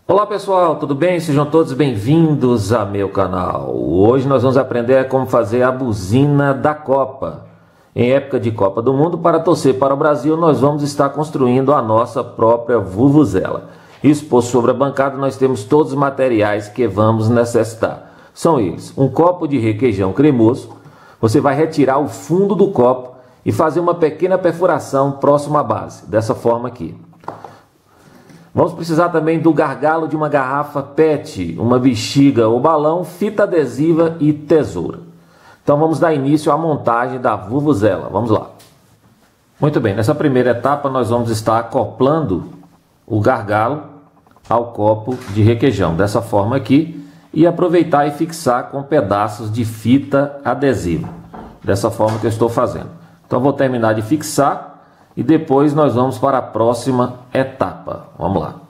Olá pessoal, tudo bem? Sejam todos bem-vindos a meu canal. Hoje nós vamos aprender como fazer a buzina da Copa. Em época de Copa do Mundo, para torcer para o Brasil, nós vamos estar construindo a nossa própria vuvuzela. Exposto sobre a bancada, nós temos todos os materiais que vamos necessitar. São eles: um copo de requeijão cremoso. Você vai retirar o fundo do copo e fazer uma pequena perfuração próximo à base, dessa forma aqui. Vamos precisar também do gargalo de uma garrafa PET, uma bexiga ou balão, fita adesiva e tesoura. Então vamos dar início à montagem da vuvuzela. Vamos lá. Muito bem, nessa primeira etapa nós vamos estar acoplando o gargalo ao copo de requeijão, dessa forma aqui, e aproveitar e fixar com pedaços de fita adesiva, dessa forma que eu estou fazendo. Então vou terminar de fixar e depois nós vamos para a próxima etapa. Vamos lá.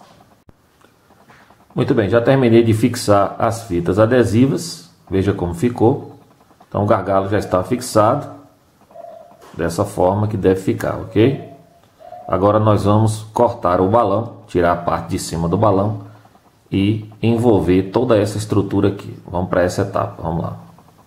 Muito bem, já terminei de fixar as fitas adesivas. Veja como ficou. Então o gargalo já está fixado. Dessa forma que deve ficar, ok? Agora nós vamos cortar o balão, tirar a parte de cima do balão e envolver toda essa estrutura aqui. Vamos para essa etapa, vamos lá.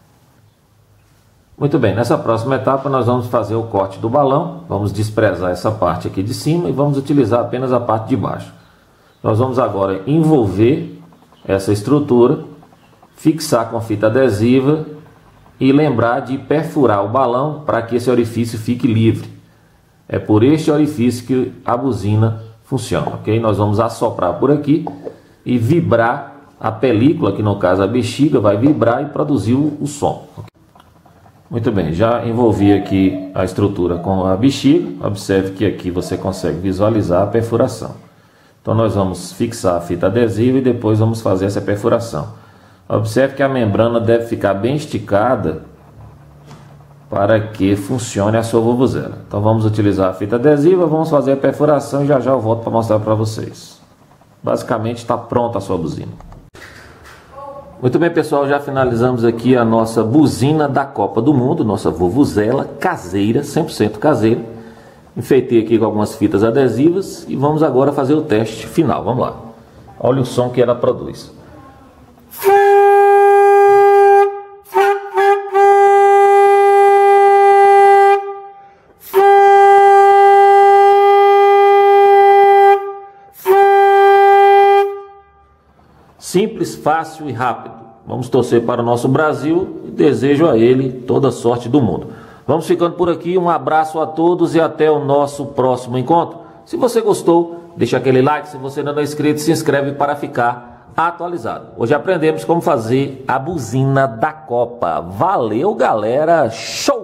Muito bem, nessa próxima etapa nós vamos fazer o corte do balão. Vamos desprezar essa parte aqui de cima e vamos utilizar apenas a parte de baixo. Nós vamos agora envolver essa estrutura, fixar com fita adesiva e lembrar de perfurar o balão para que esse orifício fique livre. É por este orifício que a buzina funciona, ok? Nós vamos assoprar por aqui e vibrar a película, que no caso a bexiga, vai vibrar e produzir o som. Muito bem, já envolvi aqui a estrutura com a bexiga. Observe que aqui você consegue visualizar a perfuração. Então nós vamos fixar a fita adesiva e depois vamos fazer essa perfuração. Observe que a membrana deve ficar bem esticada para que funcione a sua vuvuzela. Então vamos utilizar a fita adesiva, vamos fazer a perfuração e já já eu volto para mostrar para vocês. Basicamente está pronta a sua buzina. Muito bem pessoal, já finalizamos aqui a nossa buzina da Copa do Mundo, nossa vuvuzela caseira, 100% caseira. Enfeitei aqui com algumas fitas adesivas e vamos agora fazer o teste final, vamos lá. Olha o som que ela produz. Simples, fácil e rápido. Vamos torcer para o nosso Brasil e desejo a ele toda a sorte do mundo. Vamos ficando por aqui, um abraço a todos e até o nosso próximo encontro. Se você gostou, deixa aquele like, se você ainda não é inscrito, se inscreve para ficar atualizado. Hoje aprendemos como fazer a buzina da Copa. Valeu galera, show!